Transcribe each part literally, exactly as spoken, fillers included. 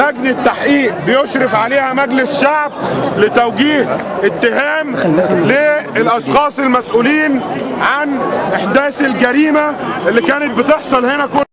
لجنة تحقيق بيشرف عليها مجلس شعب لتوجيه اتهام للأشخاص المسؤولين عن إحداث الجريمة اللي كانت بتحصل هنا. كل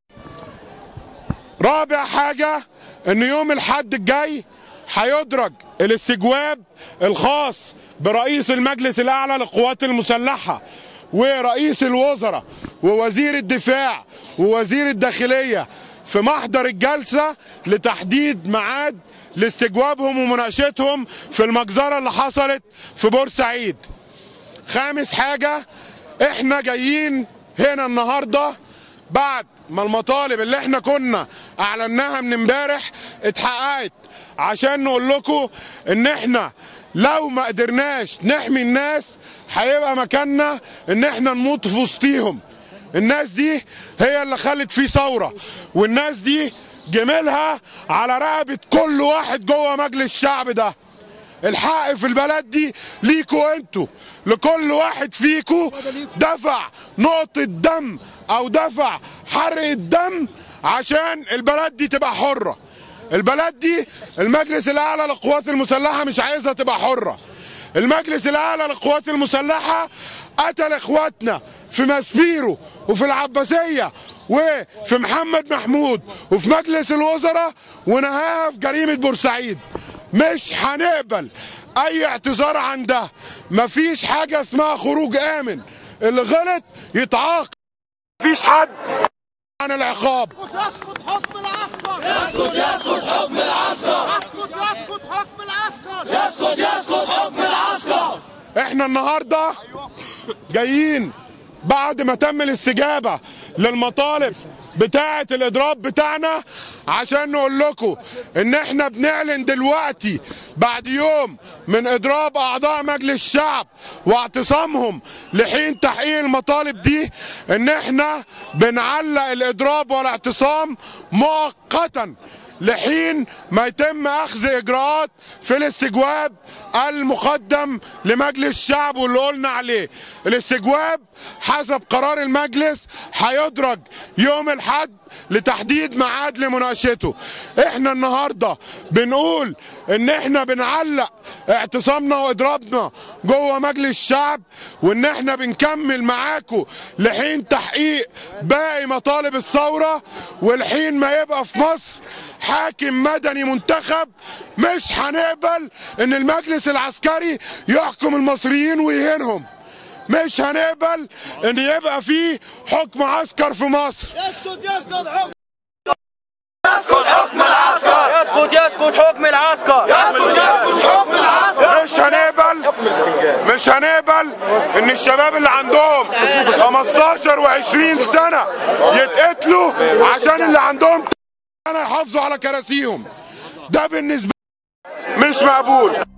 رابع حاجة إن يوم الأحد الجاي هيدرج الاستجواب الخاص برئيس المجلس الأعلى للقوات المسلحة ورئيس الوزراء ووزير الدفاع ووزير الداخلية في محضر الجلسة لتحديد ميعاد لاستجوابهم ومناقشتهم في المجزرة اللي حصلت في بورسعيد. خامس حاجة، احنا جايين هنا النهاردة بعد ما المطالب اللي احنا كنا اعلناها من امبارح اتحققت، عشان نقول لكم ان احنا لو ما قدرناش نحمي الناس هيبقى مكاننا ان احنا نموت في وسطيهم. الناس دي هي اللي خلت فيه ثورة، والناس دي جميلها على رقبة كل واحد جوه مجلس الشعب ده. الحق في البلد دي ليكوا انتوا، لكل واحد فيكوا دفع نقطة دم او دفع حرق الدم عشان البلد دي تبقى حرة. البلد دي المجلس الاعلى للقوات المسلحة مش عايزها تبقى حرة. المجلس الاعلى للقوات المسلحة قتل اخواتنا في ماسبيرو وفي العباسية وفي محمد محمود وفي مجلس الوزراء ونهاها في جريمة بورسعيد. مش هنقبل اي اعتذار عن ده. مفيش حاجة اسمها خروج امن، اللي غلط يتعاقب. مفيش حد عن العقاب. يسقط حكم العسكر. يسقط يسقط حكم العسكر. يسقط يسقط حكم العسكر. يسقط يسقط حكم العسكر. احنا النهارده جايين بعد ما تم الاستجابة للمطالب بتاعة الإضراب بتاعنا عشان نقول لكم إن إحنا بنعلن دلوقتي بعد يوم من إضراب أعضاء مجلس الشعب واعتصامهم لحين تحقيق المطالب دي إن إحنا بنعلق الإضراب والاعتصام مؤقتا لحين ما يتم أخذ إجراءات في الاستجواب المقدم لمجلس الشعب واللي قلنا عليه. الاستجواب حسب قرار المجلس هيدرج يوم الأحد لتحديد ميعاد لمناقشته. احنا النهارده بنقول ان احنا بنعلق اعتصامنا واضرابنا جوه مجلس الشعب، وان احنا بنكمل معاكم لحين تحقيق باقي مطالب الثوره، والحين ما يبقى في مصر حاكم مدني منتخب. مش هنقبل ان المجلس العسكري يحكم المصريين ويهينهم. مش هنقبل ان يبقى فيه حكم عسكر في مصر. يسقط يسقط حكم يسقط حكم العسكر. يسقط يسقط حكم العسكر. يسقط يسقط حكم العسكر. مش هنقبل مش هنقبل ان الشباب اللي عندهم خمستاشر وعشرين سنة يتقتلوا عشان اللي عندهم سنة يحافظوا على كراسيهم. ده بالنسبة مش مقبول.